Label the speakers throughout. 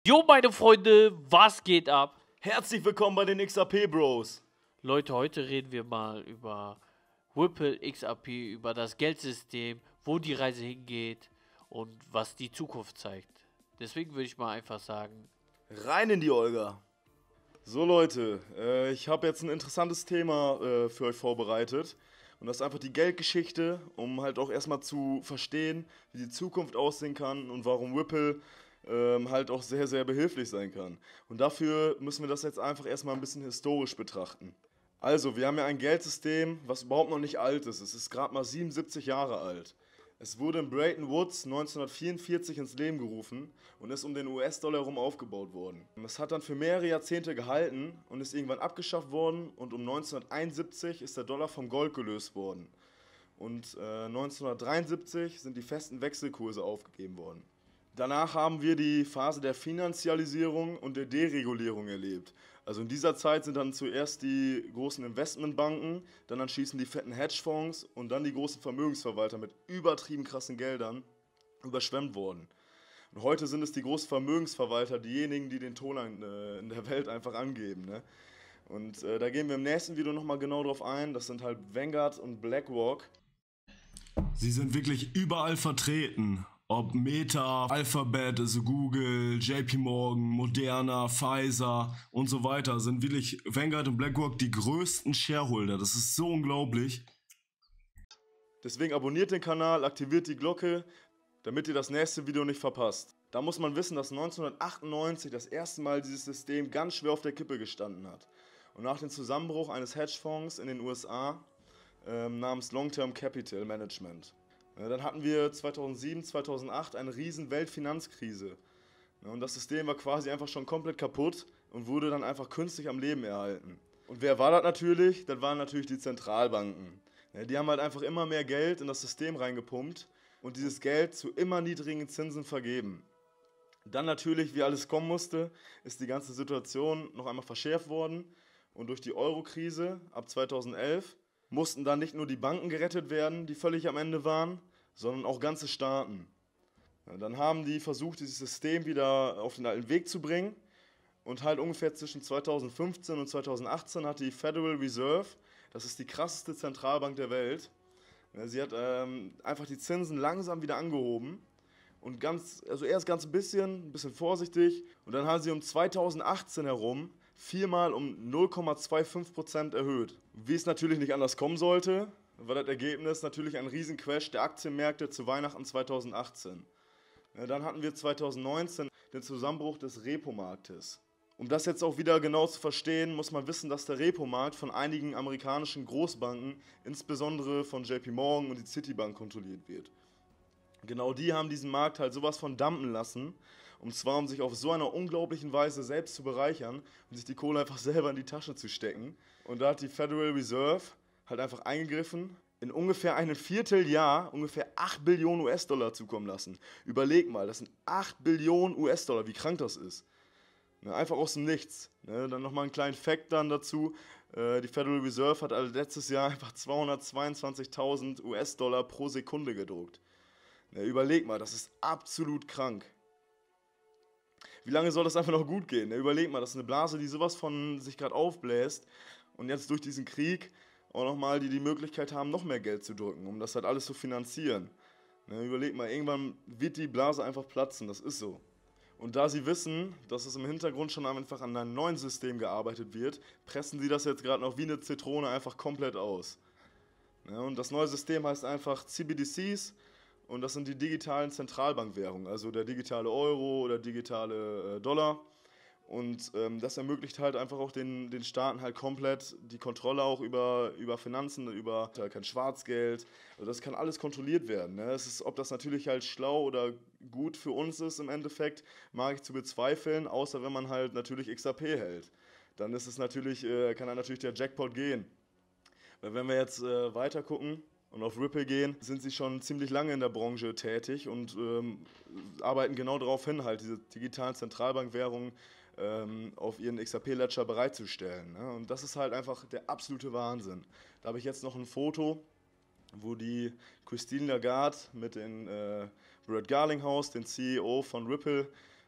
Speaker 1: Jo, meine Freunde, was geht ab?
Speaker 2: Herzlich willkommen bei den XRP Bros.
Speaker 1: Leute, heute reden wir mal über Ripple XRP, über das Geldsystem, wo die Reise hingeht und was die Zukunft zeigt. Deswegen würde ich mal einfach sagen,
Speaker 2: Rein in die Olga. So Leute, ich habe jetzt ein interessantes Thema für euch vorbereitet. Und das ist einfach die Geldgeschichte, um halt auch erstmal zu verstehen, wie die Zukunft aussehen kann und warum Ripple halt auch sehr, sehr behilflich sein kann. Und dafür müssen wir das jetzt einfach erstmal ein bisschen historisch betrachten. Also, wir haben ja ein Geldsystem, was überhaupt noch nicht alt ist. Es ist gerade mal 77 Jahre alt. Es wurde in Bretton Woods 1944 ins Leben gerufen und ist um den US-Dollar herum aufgebaut worden. Es hat dann für mehrere Jahrzehnte gehalten und ist irgendwann abgeschafft worden und um 1971 ist der Dollar vom Gold gelöst worden. Und 1973 sind die festen Wechselkurse aufgegeben worden. Danach haben wir die Phase der Finanzialisierung und der Deregulierung erlebt. Also in dieser Zeit sind dann zuerst die großen Investmentbanken, dann anschließend die fetten Hedgefonds und dann die großen Vermögensverwalter mit übertrieben krassen Geldern überschwemmt worden. Und heute sind es die großen Vermögensverwalter, diejenigen, die den Ton in der Welt einfach angeben. Ne? Und da gehen wir im nächsten Video nochmal genau drauf ein. Das sind halt Vanguard und BlackRock.
Speaker 3: Sie sind wirklich überall vertreten. Ob Meta, Alphabet, also Google, JP Morgan, Moderna, Pfizer und so weiter, sind wirklich Vanguard und BlackRock die größten Shareholder. Das ist so unglaublich.
Speaker 2: Deswegen abonniert den Kanal, aktiviert die Glocke, damit ihr das nächste Video nicht verpasst. Da muss man wissen, dass 1998 das erste Mal dieses System ganz schwer auf der Kippe gestanden hat. Und nach dem Zusammenbruch eines Hedgefonds in den USA namens Long-Term Capital Management. Dann hatten wir 2007, 2008 eine riesen Weltfinanzkrise. Und das System war quasi einfach schon komplett kaputt und wurde dann einfach künstlich am Leben erhalten. Und wer war das natürlich? Das waren natürlich die Zentralbanken. Die haben halt einfach immer mehr Geld in das System reingepumpt und dieses Geld zu immer niedrigen Zinsen vergeben. Dann natürlich, wie alles kommen musste, ist die ganze Situation noch einmal verschärft worden. Und durch die Euro-Krise ab 2011 mussten dann nicht nur die Banken gerettet werden, die völlig am Ende waren, sondern auch ganze Staaten. Dann haben die versucht, dieses System wieder auf den alten Weg zu bringen. Und halt ungefähr zwischen 2015 und 2018 hat die Federal Reserve, das ist die krasseste Zentralbank der Welt, sie hat einfach die Zinsen langsam wieder angehoben. Und erst ganz ein bisschen vorsichtig. Und dann haben sie um 2018 herum viermal um 0,25% erhöht. Wie es natürlich nicht anders kommen sollte, war das Ergebnis natürlich ein Riesencrash der Aktienmärkte zu Weihnachten 2018. Dann hatten wir 2019 den Zusammenbruch des Repo-Marktes. Um das jetzt auch wieder genau zu verstehen, muss man wissen, dass der Repo-Markt von einigen amerikanischen Großbanken, insbesondere von JP Morgan und die Citibank, kontrolliert wird. Genau die haben diesen Markt halt sowas von dumpen lassen, um sich auf so einer unglaublichen Weise selbst zu bereichern und sich die Kohle einfach selber in die Tasche zu stecken. Und da hat die Federal Reserve halt einfach eingegriffen, in ungefähr einem Vierteljahr ungefähr 8 Billionen US-Dollar zukommen lassen. Überleg mal, das sind 8 Billionen US-Dollar, wie krank das ist. Einfach aus dem Nichts. Dann nochmal einen kleinen Fact dann dazu. Die Federal Reserve hat also letztes Jahr einfach 222.000 US-Dollar pro Sekunde gedruckt. Überleg mal, das ist absolut krank. Wie lange soll das einfach noch gut gehen? Überleg mal, das ist eine Blase, die sowas von sich gerade aufbläst und jetzt durch diesen Krieg auch nochmal die Möglichkeit haben, noch mehr Geld zu drücken, um das halt alles zu finanzieren. Überleg mal, irgendwann wird die Blase einfach platzen, das ist so. Und da sie wissen, dass es im Hintergrund schon einfach an einem neuen System gearbeitet wird, pressen sie das jetzt gerade noch wie eine Zitrone einfach komplett aus. Und das neue System heißt einfach CBDCs. Und das sind die digitalen Zentralbankwährungen, also der digitale Euro oder digitale Dollar. Und das ermöglicht halt einfach auch den Staaten halt komplett die Kontrolle auch über Finanzen, über kein Schwarzgeld. Also das kann alles kontrolliert werden. Ne? Ob das natürlich halt schlau oder gut für uns ist im Endeffekt, mag ich zu bezweifeln, außer wenn man halt natürlich XRP hält. Dann ist es natürlich, kann dann natürlich der Jackpot gehen. Weil wenn wir jetzt weiter gucken und auf Ripple gehen, sind sie schon ziemlich lange in der Branche tätig und arbeiten genau darauf hin, halt diese digitalen Zentralbankwährungen auf ihren XRP-Ledger bereitzustellen. Ne? Und das ist halt einfach der absolute Wahnsinn. Da habe ich jetzt noch ein Foto, wo die Christine Lagarde mit dem Brett Garlinghouse, den CEO von Ripple,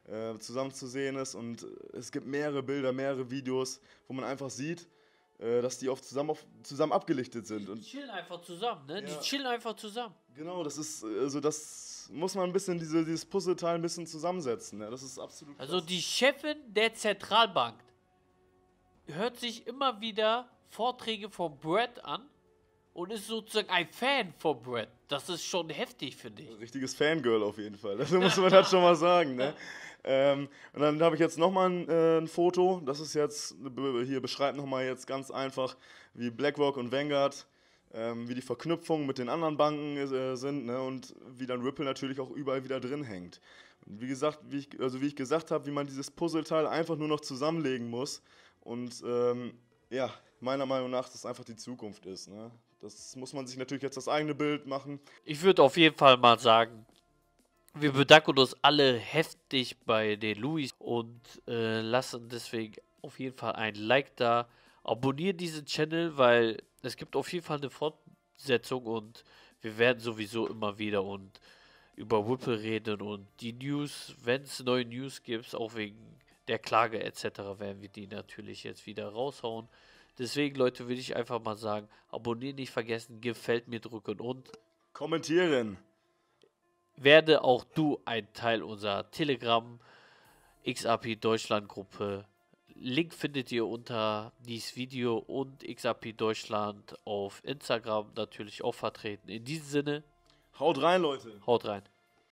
Speaker 2: zusammen zu sehen ist. Und es gibt mehrere Bilder, mehrere Videos, wo man einfach sieht, dass die oft zusammen abgelichtet sind.
Speaker 1: Die chillen einfach zusammen, ne?
Speaker 2: Ja.
Speaker 1: Die chillen einfach zusammen.
Speaker 2: Genau, das ist, also das muss man ein bisschen, dieses Puzzleteil ein bisschen zusammensetzen. Ne? Das ist absolut
Speaker 1: Also
Speaker 2: krass.
Speaker 1: die Chefin der Zentralbank hört sich immer wieder Vorträge von Brad an und ist sozusagen ein Fan von Brad. Das ist schon heftig, finde ich.
Speaker 2: Richtiges Fangirl auf jeden Fall. Das muss man halt schon mal sagen. Ne? Und dann habe ich jetzt nochmal ein Foto. Das ist jetzt, hier beschreibt nochmal jetzt ganz einfach, wie BlackRock und Vanguard, wie die Verknüpfungen mit den anderen Banken sind, ne? Und wie dann Ripple natürlich auch überall wieder drin hängt. Und wie gesagt, wie ich gesagt habe, wie man dieses Puzzleteil einfach nur noch zusammenlegen muss. Und ja, meiner Meinung nach, das einfach die Zukunft ist. Ne? Das muss man sich natürlich jetzt das eigene Bild machen.
Speaker 1: Ich würde auf jeden Fall mal sagen, wir bedanken uns alle heftig bei den Louis und lassen deswegen auf jeden Fall ein Like da. Abonniert diesen Channel, weil es gibt auf jeden Fall eine Fortsetzung und wir werden sowieso immer wieder und über Ripple reden und die News, wenn es neue News gibt, auch wegen der Klage etc., werden wir die natürlich jetzt wieder raushauen. Deswegen, Leute, würde ich einfach mal sagen, abonnieren nicht vergessen, gefällt mir drücken und
Speaker 2: Kommentieren.
Speaker 1: werde auch du ein Teil unserer Telegram XRP Deutschland Gruppe. Link findet ihr unter dieses Video und XRP Deutschland auf Instagram natürlich auch vertreten. In diesem Sinne,
Speaker 2: Haut rein, Leute.
Speaker 1: haut rein.